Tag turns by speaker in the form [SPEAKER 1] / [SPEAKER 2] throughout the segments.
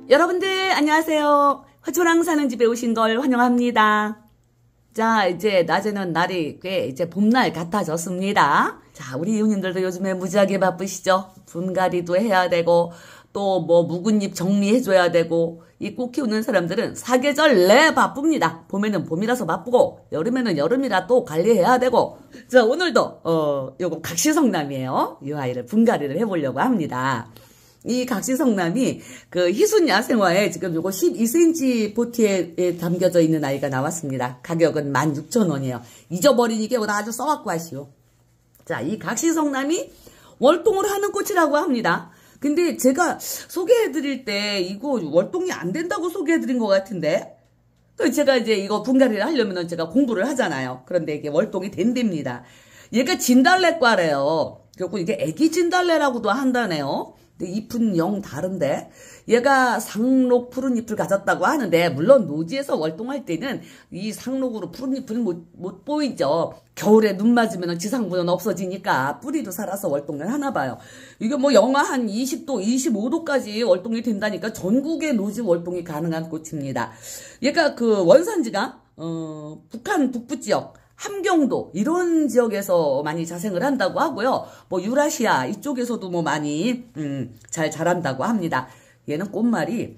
[SPEAKER 1] 여러분들 안녕하세요. 화초랑 사는 집에 오신 걸 환영합니다. 자, 이제 낮에는 날이 꽤 이제 봄날 같아졌습니다. 자, 우리 이웃님들도 요즘에 무지하게 바쁘시죠? 분갈이도 해야 되고 또 뭐 묵은 잎 정리해줘야 되고 이 꽃 키우는 사람들은 사계절 내 바쁩니다. 봄에는 봄이라서 바쁘고 여름에는 여름이라 또 관리해야 되고. 자, 오늘도 요거 각시성남이에요. 이 아이를 분갈이를 해보려고 합니다. 이 각시성남이 그 희순 야생화에 지금 요거 12cm 보티에 담겨져 있는 아이가 나왔습니다. 가격은 16,000원이에요. 잊어버리니까 이거 아주 써갖고 하시오. 자, 이 각시성남이 월동을 하는 꽃이라고 합니다. 근데 제가 소개해드릴 때 이거 월동이 안 된다고 소개해드린 것 같은데, 제가 이제 이거 분갈이를 하려면 제가 공부를 하잖아요. 그런데 이게 월동이 된답니다. 얘가 진달래과래요. 그리고 이게 애기 진달래라고도 한다네요. 근데 잎은 영 다른데, 얘가 상록 푸른 잎을 가졌다고 하는데, 물론 노지에서 월동할 때는 이 상록으로 푸른 잎을 못 보이죠. 겨울에 눈 맞으면 지상부는 없어지니까 뿌리도 살아서 월동을 하나 봐요. 이게 뭐 영하 한 20도, 25도까지 월동이 된다니까 전국의 노지 월동이 가능한 꽃입니다. 얘가 그 원산지가 북한 북부 지역, 함경도 이런 지역에서 많이 자생을 한다고 하고요. 뭐 유라시아 이쪽에서도 뭐 많이 잘 자란다고 합니다. 얘는 꽃말이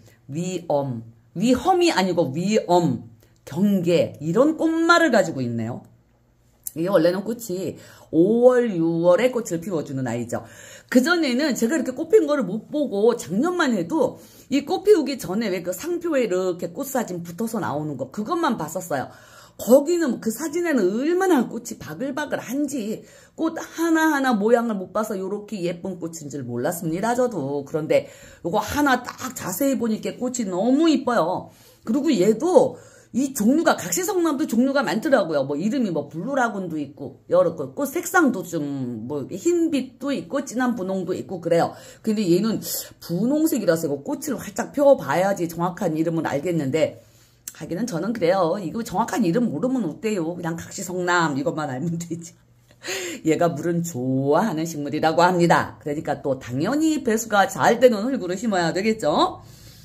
[SPEAKER 1] 위험이 아니고 위엄, 경계 이런 꽃말을 가지고 있네요. 이게 원래는 꽃이 5월, 6월에 꽃을 피워주는 아이죠. 그전에는 제가 이렇게 꽃 핀 거를 못 보고 작년만 해도 이 꽃 피우기 전에 왜 그 상표에 이렇게 꽃 사진 붙어서 나오는 거 그것만 봤었어요. 거기는 그 사진에는 얼마나 꽃이 바글바글한지 꽃 하나하나 모양을 못 봐서 요렇게 예쁜 꽃인 줄 몰랐습니다, 저도. 그런데 요거 하나 딱 자세히 보니까 꽃이 너무 이뻐요. 그리고 얘도 이 종류가 각시성남도 종류가 많더라고요. 뭐 이름이 뭐 블루라군도 있고 여러 꽃 색상도 좀 뭐 흰빛도 있고 진한 분홍도 있고 그래요. 근데 얘는 분홍색이라서 이거 꽃을 활짝 펴봐야지 정확한 이름은 알겠는데 하기는 저는 그래요. 이거 정확한 이름 모르면 어때요? 그냥 각시성남 이것만 알면 되지. 얘가 물은 좋아하는 식물이라고 합니다. 그러니까 또 당연히 배수가 잘 되는 흙으로 심어야 되겠죠.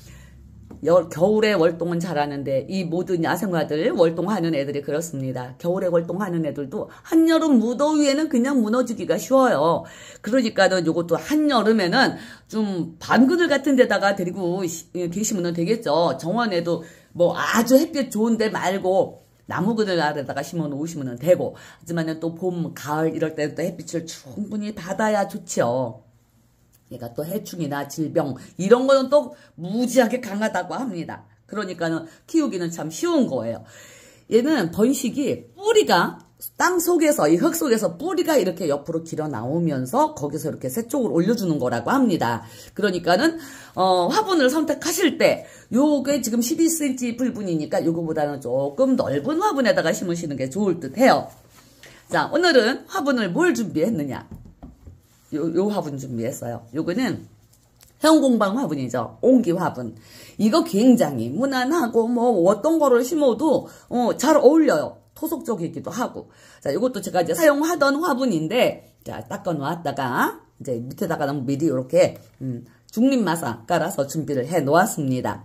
[SPEAKER 1] 겨울에 월동은 잘하는데 이 모든 야생화들 월동하는 애들이 그렇습니다. 겨울에 월동하는 애들도 한여름 무더위에는 그냥 무너지기가 쉬워요. 그러니까는 요것도 한여름에는 좀 반그늘 같은 데다가 데리고 계시면 되겠죠. 정원에도 뭐 아주 햇빛 좋은 데 말고 나무 그늘 아래다가 심어 놓으시면 되고, 하지만은 또 봄, 가을 이럴 때는 또 햇빛을 충분히 받아야 좋죠. 얘가 또 해충이나 질병 이런 거는 또 무지하게 강하다고 합니다. 그러니까는 키우기는 참 쉬운 거예요. 얘는 번식이 뿌리가 땅 속에서 이 흙 속에서 뿌리가 이렇게 옆으로 길어 나오면서 거기서 이렇게 새 쪽을 올려주는 거라고 합니다. 그러니까는 화분을 선택하실 때 요게 지금 12cm 풀분이니까 요거보다는 조금 넓은 화분에다가 심으시는 게 좋을 듯 해요. 자, 오늘은 화분을 뭘 준비했느냐? 요 화분 준비했어요. 요거는 형공방 화분이죠. 옹기 화분. 이거 굉장히 무난하고 뭐 어떤 거를 심어도 잘 어울려요. 토속적이기도 하고. 자, 요것도 제가 이제 사용하던 화분인데, 자, 닦아 놓았다가 이제 밑에다가는 미리 이렇게 중립마사 깔아서 준비를 해 놓았습니다.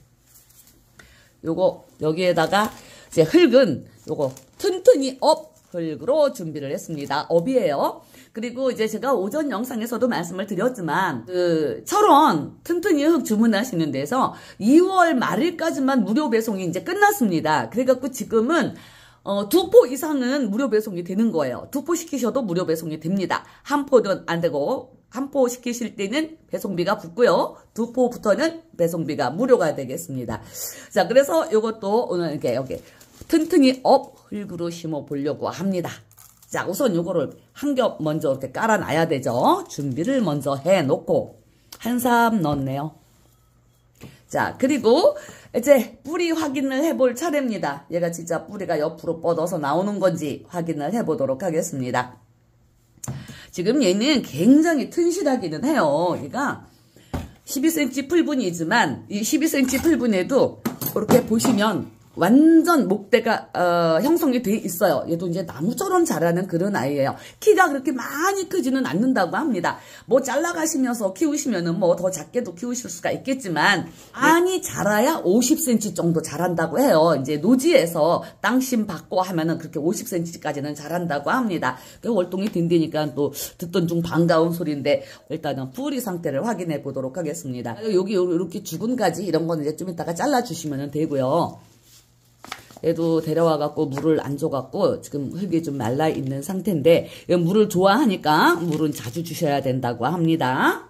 [SPEAKER 1] 요거 여기에다가 이제 흙은 요거 튼튼히 업 흙으로 준비를 했습니다. 업이에요. 그리고 이제 제가 오전 영상에서도 말씀을 드렸지만 그 철원 튼튼히 흙 주문하시는 데서 2월 말일까지만 무료 배송이 이제 끝났습니다. 그래갖고 지금은 2포 이상은 무료 배송이 되는 거예요. 2포 시키셔도 무료 배송이 됩니다. 한 포는 안 되고 한 포 시키실 때는 배송비가 붙고요. 2포부터는 배송비가 무료가 되겠습니다. 자, 그래서 이것도 오늘 이렇게 여기 튼튼히 업 흙으로 심어 보려고 합니다. 자, 우선 요거를 한 겹 먼저 이렇게 깔아놔야 되죠. 준비를 먼저 해놓고 한 삽 넣었네요. 자, 그리고 이제 뿌리 확인을 해볼 차례입니다. 얘가 진짜 뿌리가 옆으로 뻗어서 나오는 건지 확인을 해보도록 하겠습니다. 지금 얘는 굉장히 튼실하기는 해요. 얘가 12cm 풀분이지만 이 12cm 풀분에도 이렇게 보시면 완전 목대가 형성이 돼 있어요. 얘도 이제 나무처럼 자라는 그런 아이예요. 키가 그렇게 많이 크지는 않는다고 합니다. 뭐 잘라가시면서 키우시면은 뭐 더 작게도 키우실 수가 있겠지만 많이 자라야 50cm 정도 자란다고 해요. 이제 노지에서 땅심 받고 하면은 그렇게 50cm까지는 자란다고 합니다. 월동이 든다니까 또 듣던 중 반가운 소리인데 일단은 뿌리 상태를 확인해 보도록 하겠습니다. 여기 이렇게 죽은 가지 이런 거는 이제 좀 이따가 잘라주시면 되고요. 얘도 데려와갖고 물을 안 줘갖고 지금 흙이 좀 말라있는 상태인데 물을 좋아하니까 물은 자주 주셔야 된다고 합니다.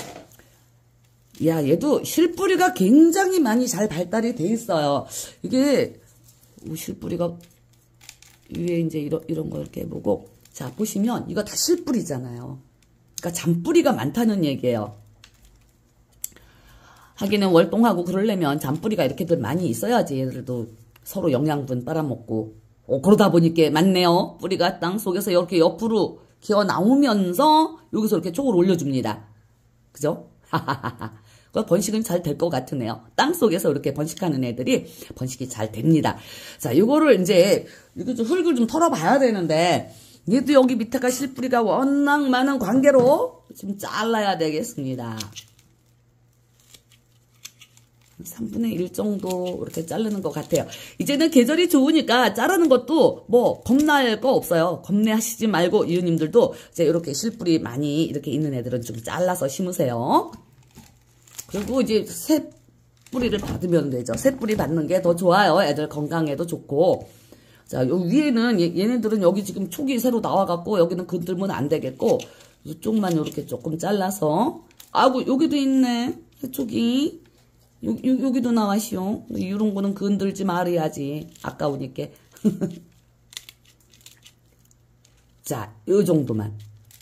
[SPEAKER 1] 야, 얘도 실뿌리가 굉장히 많이 잘 발달이 돼 있어요. 이게 실뿌리가 위에 이제 이런 거 이렇게 보고 자 보시면 이거 다 실뿌리잖아요. 그러니까 잔뿌리가 많다는 얘기예요. 하기는 월동하고 그러려면 잔뿌리가 이렇게들 많이 있어야지 얘들도 서로 영양분 빨아먹고 그러다 보니까 맞네요. 뿌리가 땅 속에서 이렇게 옆으로 기어 나오면서 여기서 이렇게 쪽을 올려줍니다. 그죠? 번식은 잘 될 것 같으네요. 땅 속에서 이렇게 번식하는 애들이 번식이 잘 됩니다. 자, 요거를 이제 이거 좀 흙을 좀 털어봐야 되는데 얘도 여기 밑에가 실뿌리가 워낙 많은 관계로 좀 잘라야 되겠습니다. 3분의 1 정도 이렇게 자르는 것 같아요. 이제는 계절이 좋으니까 자르는 것도 뭐 겁날 거 없어요. 겁내하시지 말고 이웃님들도 이제 이렇게 실뿌리 많이 이렇게 있는 애들은 좀 잘라서 심으세요. 그리고 이제 새 뿌리를 받으면 되죠. 새 뿌리 받는 게 더 좋아요. 애들 건강에도 좋고. 자, 요 위에는 얘네들은 여기 지금 촉이 새로 나와갖고 여기는 건들면 안 되겠고 이쪽만 이렇게 조금 잘라서 아이고 여기도 있네. 촉이. 여기도 나와시오. 이런 거는 건들지 말아야지. 아까우니까. 자, 요 정도만.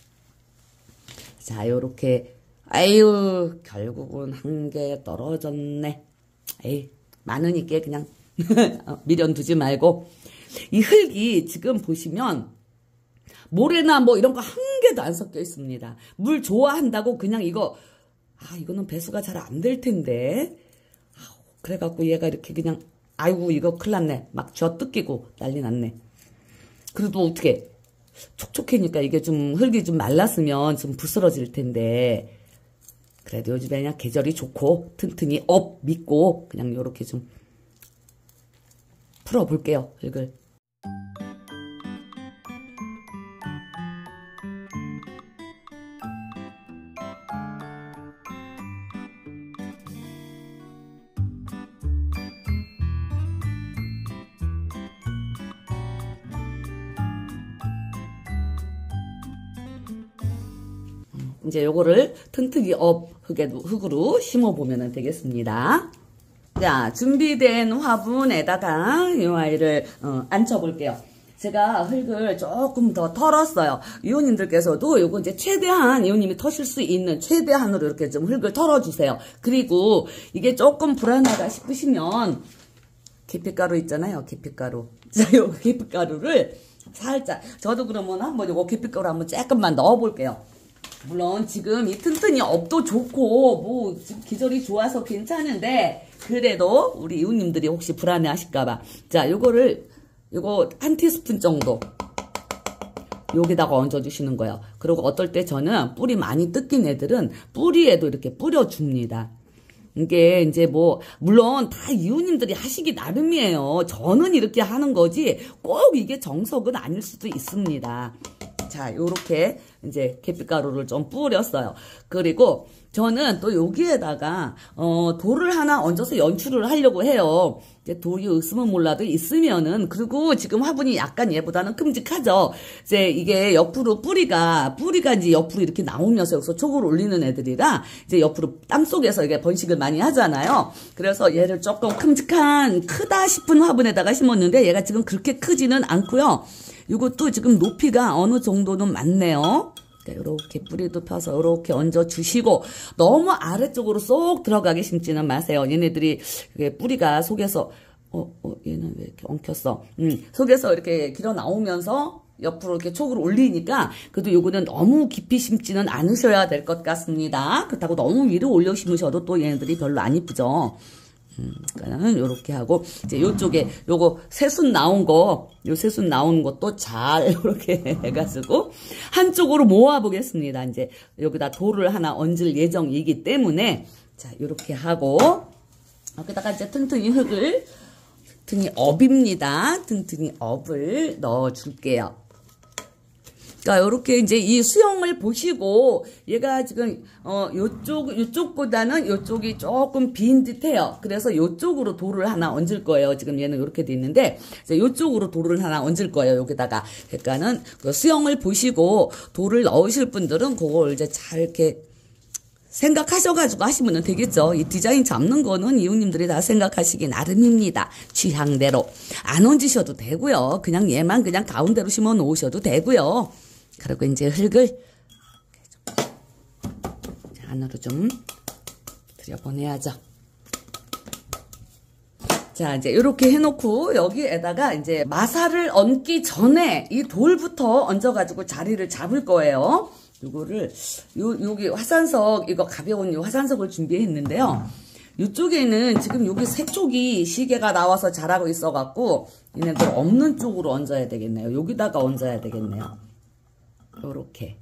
[SPEAKER 1] 자, 요렇게. 아유, 결국은 한 개 떨어졌네. 에이, 많으니까 그냥 미련 두지 말고. 이 흙이 지금 보시면 모래나 뭐 이런 거 한 개도 안 섞여 있습니다. 물 좋아한다고 그냥 이거는 배수가 잘 안 될 텐데. 그래갖고 얘가 이렇게 그냥 아이고 이거 큰일 났네. 막 쥐어 뜯기고 난리 났네. 그래도 어떻게 촉촉하니까 이게 좀 흙이 좀 말랐으면 좀 부스러질 텐데 그래도 요즘에 그냥 계절이 좋고 튼튼히 믿고 그냥 요렇게 좀 풀어볼게요. 흙을. 이제 요거를 튼튼히 흙으로 심어보면 되겠습니다. 자, 준비된 화분에다가 이 아이를 앉혀볼게요. 제가 흙을 조금 더 털었어요. 이웃님들께서도 요거 이제 최대한 이웃님이 터실 수 있는 최대한으로 이렇게 좀 흙을 털어주세요. 그리고 이게 조금 불안하다 싶으시면 계피가루 있잖아요. 계피가루. 자, 요 계피가루를 살짝 저도 그러면 한번 요거 계피가루 한번 조금만 넣어볼게요. 물론 지금 이 튼튼히 업도 좋고 뭐 지금 기절이 좋아서 괜찮은데 그래도 우리 이웃님들이 혹시 불안해 하실까봐 자 요거 한 티스푼 정도 여기다가 얹어주시는 거예요. 그리고 어떨 때 저는 뿌리 많이 뜯긴 애들은 뿌리에도 이렇게 뿌려줍니다. 이게 이제 뭐 물론 다 이웃님들이 하시기 나름이에요. 저는 이렇게 하는 거지 꼭 이게 정석은 아닐 수도 있습니다. 자, 요렇게 이제 계피가루를 좀 뿌렸어요. 그리고 저는 또 여기에다가 돌을 하나 얹어서 연출을 하려고 해요. 이제 돌이 없으면 몰라도 있으면은 그리고 지금 화분이 약간 얘보다는 큼직하죠. 이제 이게 옆으로 뿌리가 이제 옆으로 이렇게 나오면서 여기서 촉을 올리는 애들이라 이제 옆으로 땅 속에서 이게 번식을 많이 하잖아요. 그래서 얘를 조금 크다 싶은 화분에다가 심었는데 얘가 지금 그렇게 크지는 않고요. 이것도 지금 높이가 어느 정도는 맞네요. 이렇게 뿌리도 펴서 이렇게 얹어주시고 너무 아래쪽으로 쏙 들어가게 심지는 마세요. 얘네들이 뿌리가 속에서 얘는 왜 이렇게 엉켰어? 속에서 이렇게 길어 나오면서 옆으로 이렇게 촉을 올리니까 그래도 요거는 너무 깊이 심지는 않으셔야 될 것 같습니다. 그렇다고 너무 위로 올려 심으셔도 또 얘네들이 별로 안 이쁘죠. 그러니까는 요렇게 하고, 이제 요쪽에 요거 새순 나온 거, 요 새순 나온 것도 잘 요렇게 해가지고, 한쪽으로 모아보겠습니다. 이제 여기다 돌을 하나 얹을 예정이기 때문에, 자, 요렇게 하고, 여기다가 이제 튼튼이 흙을, 튼튼이 업입니다. 튼튼이 업을 넣어줄게요. 그러니까 요렇게 이제 이 수영을 보시고 얘가 지금 요쪽보다는 요쪽이 조금 빈 듯해요. 그래서 요쪽으로 돌을 하나 얹을 거예요. 지금 얘는 요렇게 돼 있는데 이제 요쪽으로 돌을 하나 얹을 거예요. 여기다가. 그러니까는 그 수영을 보시고 돌을 넣으실 분들은 그걸 이제 잘 이렇게 생각하셔가지고 하시면 되겠죠. 이 디자인 잡는 거는 이웃님들이 다 생각하시기 나름입니다. 취향대로. 안 얹으셔도 되고요. 그냥 얘만 그냥 가운데로 심어 놓으셔도 되고요. 그리고 이제 흙을 안으로 좀 들여보내야죠. 자, 이제 이렇게 해놓고 여기에다가 이제 마사를 얹기 전에 이 돌부터 얹어가지고 자리를 잡을 거예요. 요거를 여기 화산석, 이거 가벼운 요 화산석을 준비했는데요. 이쪽에는 지금 여기 세 쪽이 시계가 나와서 자라고 있어갖고 얘네들 없는 쪽으로 얹어야 되겠네요. 여기다가 얹어야 되겠네요. 요렇게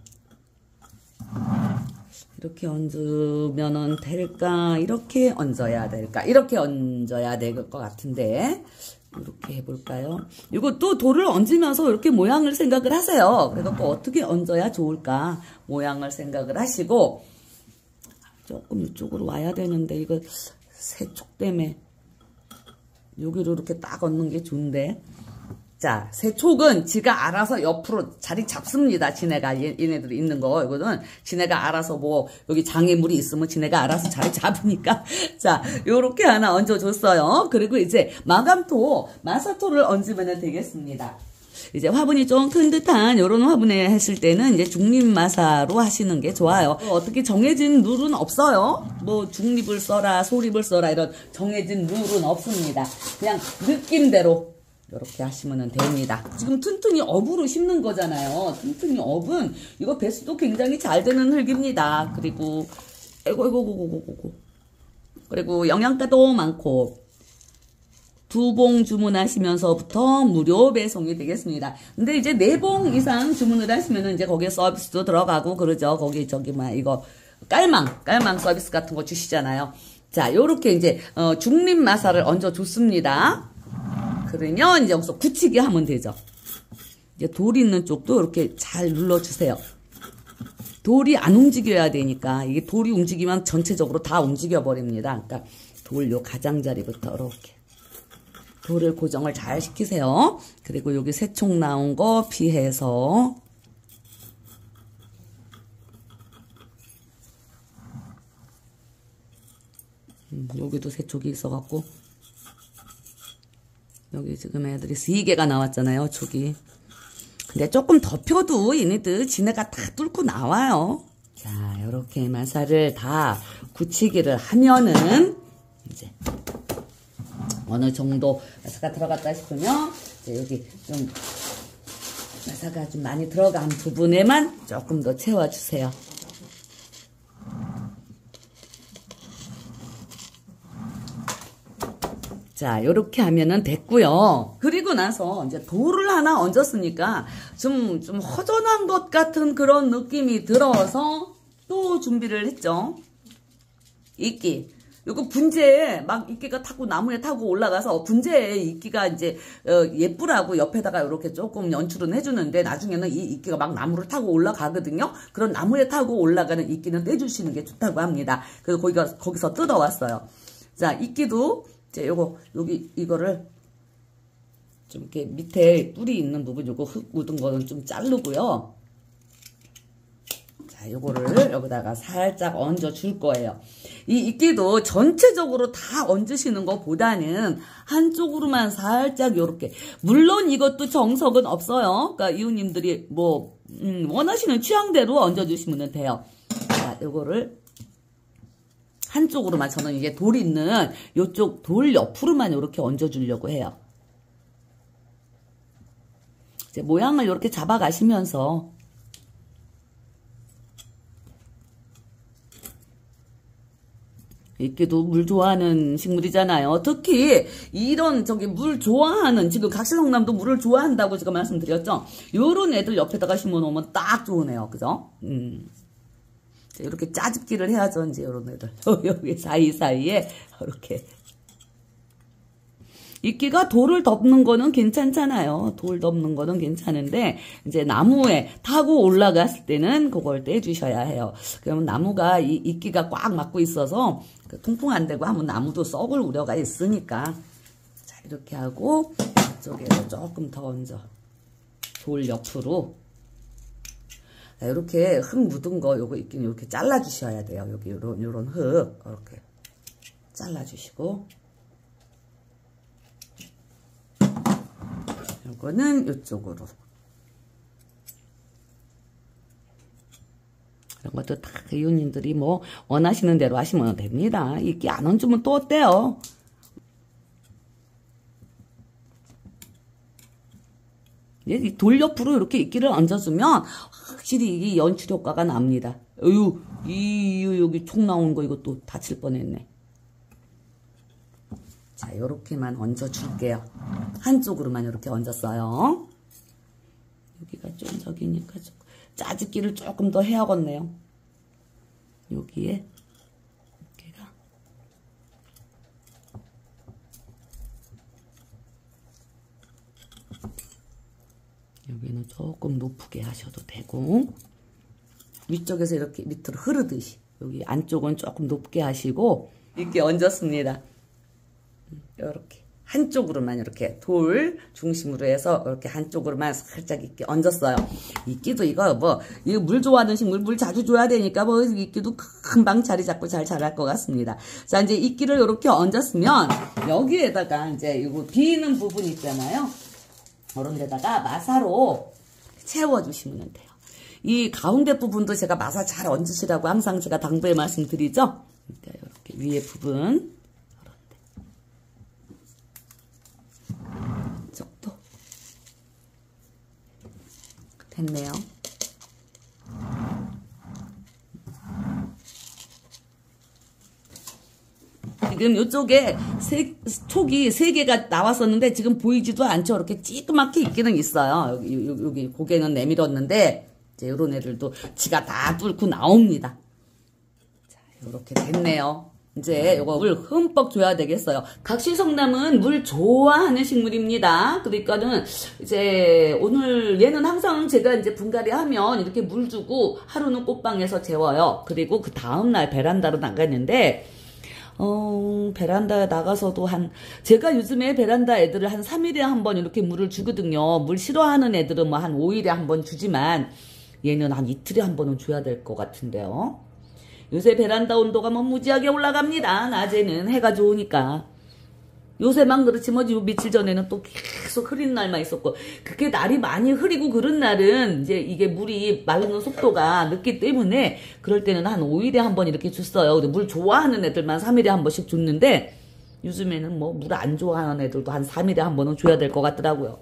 [SPEAKER 1] 이렇게 얹으면은 될까? 이렇게 얹어야 될까? 이렇게 얹어야 될 것 같은데 이렇게 해볼까요? 이것도 돌을 얹으면서 이렇게 모양을 생각을 하세요. 그래서 또 어떻게 얹어야 좋을까? 모양을 생각을 하시고 조금 이쪽으로 와야 되는데 이거 세촉 때문에 여기로 이렇게 딱 얹는 게 좋은데. 자, 세촉은 지가 알아서 옆으로 자리 잡습니다. 지네가 얘네들이 있는 거. 이거는 지네가 알아서 뭐 여기 장애물이 있으면 지네가 알아서 자리 잡으니까. 자, 요렇게 하나 얹어줬어요. 그리고 이제 마감토, 마사토를 얹으면 되겠습니다. 이제 화분이 좀 큰 듯한 요런 화분에 했을 때는 이제 중립마사로 하시는 게 좋아요. 어떻게 정해진 룰은 없어요. 뭐 중립을 써라, 소립을 써라 이런 정해진 룰은 없습니다. 그냥 느낌대로 이렇게 하시면 됩니다. 지금 튼튼이 업으로 심는 거잖아요. 튼튼이 업은 이거 배수도 굉장히 잘 되는 흙입니다. 그리고 그리고 영양가도 많고 2봉 주문하시면서부터 무료 배송이 되겠습니다. 근데 이제 4봉 이상 주문을 하시면은 이제 거기에 서비스도 들어가고 그러죠. 거기 이거 깔망 서비스 같은 거 주시잖아요. 자, 요렇게 이제 중립 마사를 얹어 줬습니다. 그러면 이제 여기서 굳히기 하면 되죠. 이제 돌 있는 쪽도 이렇게 잘 눌러주세요. 돌이 안 움직여야 되니까 이게 돌이 움직이면 전체적으로 다 움직여 버립니다. 그러니까 돌 요 가장자리부터 이렇게 돌을 고정을 잘 시키세요. 그리고 여기 세촉 나온 거 피해서 여기도 세촉이 있어갖고 여기 지금 애들이 3개가 나왔잖아요. 촉이. 근데 조금 덮여도 얘네들 지네가 다 뚫고 나와요. 자, 요렇게 마사를 다 굳히기를 하면은 이제 어느 정도 마사가 들어갔다 싶으면 이제 여기 좀 마사가 좀 많이 들어간 부분에만 조금 더 채워주세요. 자, 요렇게 하면은 됐고요. 그리고 나서 이제 돌을 하나 얹었으니까 좀 허전한 것 같은 그런 느낌이 들어서 또 준비를 했죠. 이끼. 요거 분재에 막 이끼가 타고 나무에 타고 올라가서 분재에 이끼가 이제 예쁘라고 옆에다가 이렇게 조금 연출은 해주는데 나중에는 이 이끼가 막 나무를 타고 올라가거든요. 그런 나무에 타고 올라가는 이끼는 떼주시는 게 좋다고 합니다. 그래서 거기서 뜯어왔어요. 자, 이끼도 이제 이거를 좀 이렇게 밑에 뿔이 있는 부분 요거 흙 묻은 거는 좀 자르고요. 자, 요거를 여기다가 살짝 얹어 줄 거예요. 이 이끼도 전체적으로 다 얹으시는 것보다는 한쪽으로만 살짝 요렇게. 물론 이것도 정석은 없어요. 그러니까 이웃님들이 뭐 원하시는 취향대로 얹어 주시면 돼요. 자, 요거를 한쪽으로만 저는 이게 돌 있는 요쪽 돌 옆으로만 이렇게 얹어 주려고 해요. 이제 모양을 이렇게 잡아 가시면서 이끼도 물 좋아하는 식물이잖아요. 특히 이런 물 좋아하는 지금 각시성남도 물을 좋아한다고 제가 말씀드렸죠. 요런 애들 옆에다가 심어놓으면 딱 좋으네요. 그죠? 이렇게 짜집기를 해야죠. 이제 요런 애들 여기 사이사이에 이렇게 이끼가 돌을 덮는 거는 괜찮잖아요. 돌 덮는 거는 괜찮은데 이제 나무에 타고 올라갔을 때는 그걸 떼주셔야 해요. 그러면 나무가 이 이끼가 꽉 막고 있어서 통풍 안 되고 하면 나무도 썩을 우려가 있으니까. 자, 이렇게 하고 이쪽에서 조금 더 얹어. 돌 옆으로. 자, 이렇게 흙 묻은 거 요거 이끼는 이렇게 잘라 주셔야 돼요. 여기 요런 흙 이렇게 잘라 주시고. 요거는 이쪽으로. 이런 것도 다 이웃님들이 뭐 원하시는 대로 하시면 됩니다. 이끼 안 얹으면 또 어때요? 이 돌 옆으로 이렇게 이끼를 얹어주면 확실히 이 연출 효과가 납니다. 여기 총 나온 거 이것도 다칠 뻔했네. 자, 요렇게만 얹어줄게요. 한쪽으로만 이렇게 얹었어요. 여기가 좀 저기니까 짜집기를 조금 더 해야겠네요. 여기에 여기가 여기는 조금 높게 하셔도 되고 위쪽에서 이렇게 밑으로 흐르듯이 여기 안쪽은 조금 높게 하시고 이렇게 얹었습니다. 이렇게 한쪽으로만 이렇게 돌 중심으로 해서 이렇게 한쪽으로만 살짝 이렇게 얹었어요. 이끼도 이거 물 좋아하는 식물 물 자주 줘야 되니까 이끼도 금방 자리 잡고 잘 자랄 것 같습니다. 자, 이제 이끼를 이렇게 얹었으면 여기에다가 이제 이거 비는 부분 있잖아요. 이런 데다가 마사로 채워주시면 돼요. 이 가운데 부분도 제가 마사 잘 얹으시라고 항상 제가 당부에 말씀드리죠. 이렇게 위에 부분 이쪽도 됐네요. 지금 이쪽에 촉이 3개가 나왔었는데 지금 보이지도 않죠. 이렇게 찌그맣게 있기는 있어요. 여기 고개는 내밀었는데 이제 이런 애들도 지가 다 뚫고 나옵니다. 자, 이렇게 됐네요. 이제 이거 물 흠뻑 줘야 되겠어요. 각시성남은 물 좋아하는 식물입니다. 그러니까는 이제 오늘 얘는 항상 제가 이제 분갈이 하면 이렇게 물 주고 하루는 꽃방에서 재워요. 그리고 그 다음날 베란다로 나가는데 베란다에 나가서도 제가 요즘에 베란다 애들을 한 3일에 한 번 이렇게 물을 주거든요. 물 싫어하는 애들은 뭐 한 5일에 한 번 주지만 얘는 한 이틀에 한 번은 줘야 될 것 같은데요. 요새 베란다 온도가 뭐 무지하게 올라갑니다. 낮에는 해가 좋으니까. 요새만 그렇지 뭐 며칠 전에는 또 계속 흐린 날만 있었고 그렇게 날이 많이 흐리고 그런 날은 이제 이게 물이 마르는 속도가 늦기 때문에 그럴 때는 한 5일에 한 번 이렇게 줬어요. 근데 물 좋아하는 애들만 3일에 한 번씩 줬는데 요즘에는 뭐 물 안 좋아하는 애들도 한 3일에 한 번은 줘야 될 것 같더라고요.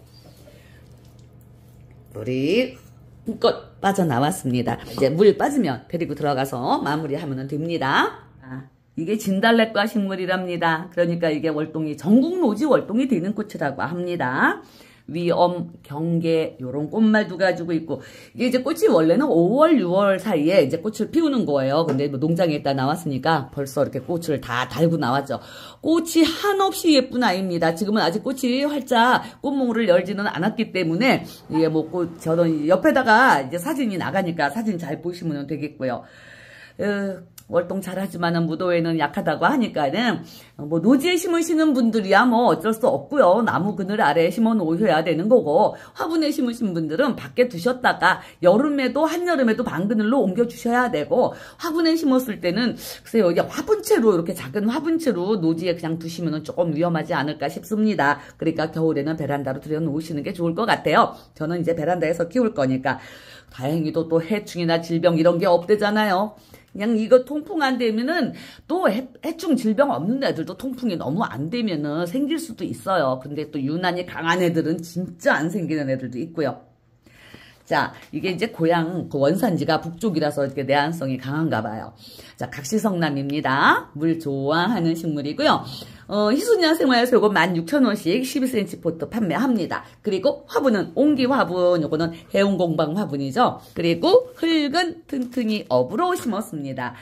[SPEAKER 1] 물이 힘껏 빠져나왔습니다. 이제 물 빠지면 데리고 들어가서 마무리하면 됩니다. 이게 진달래과 식물이랍니다. 그러니까 이게 월동이 전국노지 월동이 되는 꽃이라고 합니다. 위엄, 경계 요런 꽃말도 가지고 있고 이게 이제 꽃이 원래는 5월, 6월 사이에 이제 꽃을 피우는 거예요. 근데 뭐 농장에 있다 나왔으니까 벌써 이렇게 꽃을 다 달고 나왔죠. 꽃이 한없이 예쁜 아이입니다. 지금은 아직 꽃이 활짝 꽃몽울을 열지는 않았기 때문에 이게 뭐 저는 옆에다가 이제 사진이 나가니까 사진 잘 보시면 되겠고요. 월동 잘하지만은 무도회는 약하다고 하니까는 뭐 노지에 심으시는 분들이야 뭐 어쩔 수 없고요. 나무 그늘 아래에 심어 놓으셔야 되는 거고 화분에 심으신 분들은 밖에 두셨다가 여름에도 한여름에도 방그늘로 옮겨 주셔야 되고 화분에 심었을 때는 글쎄요 이게 화분채로 이렇게 작은 화분채로 노지에 그냥 두시면은 조금 위험하지 않을까 싶습니다. 그러니까 겨울에는 베란다로 들여 놓으시는 게 좋을 것 같아요. 저는 이제 베란다에서 키울 거니까 다행히도 또 해충이나 질병 이런 게 없대잖아요. 그냥 이거 통풍 안 되면은 또 해충 질병 없는 애들도 통풍이 너무 안 되면은 생길 수도 있어요. 근데 또 유난히 강한 애들은 진짜 안 생기는 애들도 있고요. 자, 이게 이제 고향, 그 원산지가 북쪽이라서 이렇게 내한성이 강한가 봐요. 자, 각시성남입니다. 물 좋아하는 식물이고요. 희순이랑 생활에서 요거 16,000원씩 12cm 포트 판매합니다. 그리고 화분은 옹기 화분, 요거는 해운공방 화분이죠. 그리고 흙은 튼튼히 업으로 심었습니다.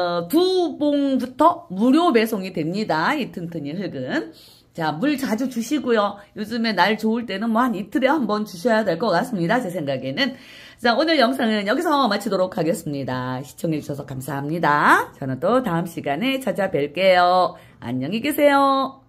[SPEAKER 1] 2봉부터 무료 배송이 됩니다. 이 튼튼이 흙은. 자, 물 자주 주시고요. 요즘에 날 좋을 때는 뭐 한 이틀에 한 번 주셔야 될 것 같습니다. 제 생각에는. 자, 오늘 영상은 여기서 마치도록 하겠습니다. 시청해주셔서 감사합니다. 저는 또 다음 시간에 찾아뵐게요. 안녕히 계세요.